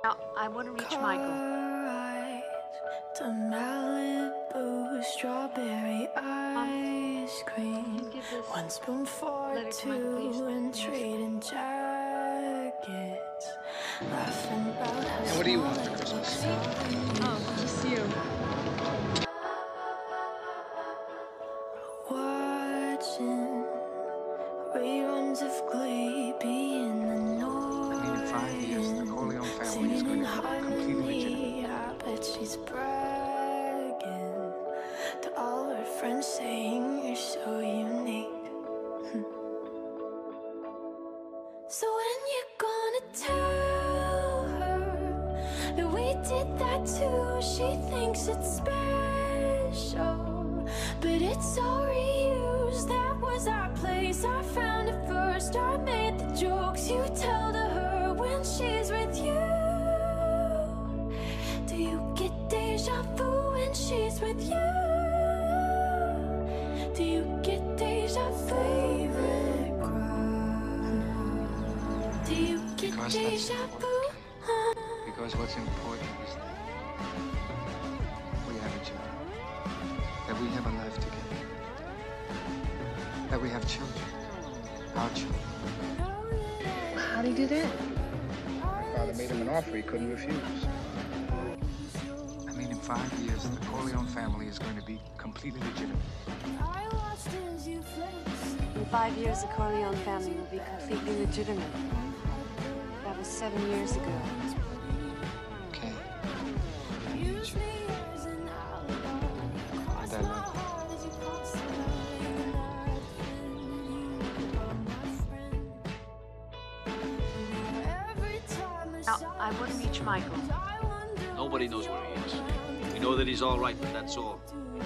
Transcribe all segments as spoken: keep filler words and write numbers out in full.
Now, I want to reach Michael. To Malibu, strawberry ice cream. One spoon for two and trading jackets. Laughing about how. And what do you want for Christmas? Oh, just you. Watching reruns of Glee, being annoyed. I mean, in five years, the Corleone family is going to be completely legitimate. I bet she's bragging to all her friends, saying you're so unique. So when you gonna tell her that we did that too? She thinks it's special, but it's all reused. That was our place, I found it first. I made the jokes you tell to her when she's with you. Do you get deja vu when she's with you? Do you get deja vu? Favorite crime. Do you get Because deja that's vu? important. Because what's important is that we have each other. That we have a life together. That we have children. Our children. How'd he do that? My father made him an offer he couldn't refuse. I mean, in five years, the Corleone family is going to be completely legitimate. In five years, the Corleone family will be completely legitimate. That was seven years ago. Okay. I need you. And I love you. Now, I want to reach Michael. Nobody knows where he is. We know that he's all right, but that's all.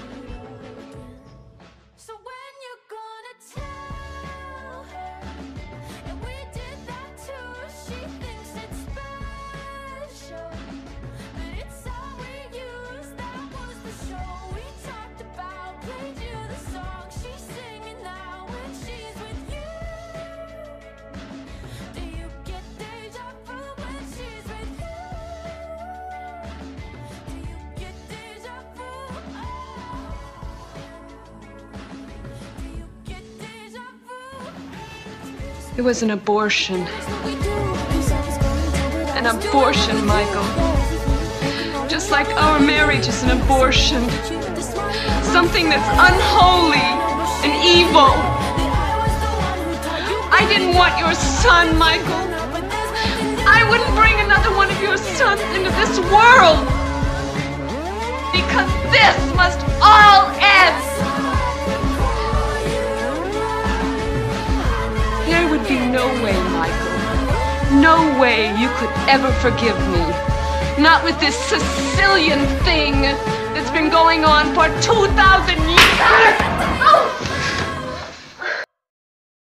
So when you gonna tell her that we did that too? She thinks it's special, but it's all we use. That was the show we talked about. Played you the song she's singing now when she's with you. Do you get deja vu when she's with you? Do you get deja vu? Do you get deja vu? It was an abortion. An abortion, Michael. Just like our marriage is an abortion. Something that's unholy and evil. I didn't want your son, Michael. I wouldn't bring another one of your sons into this world. Because this must all end. There would be no way, Michael. No way you could ever forgive me. Not with this Sicilian thing that's been going on for two thousand years. Oh!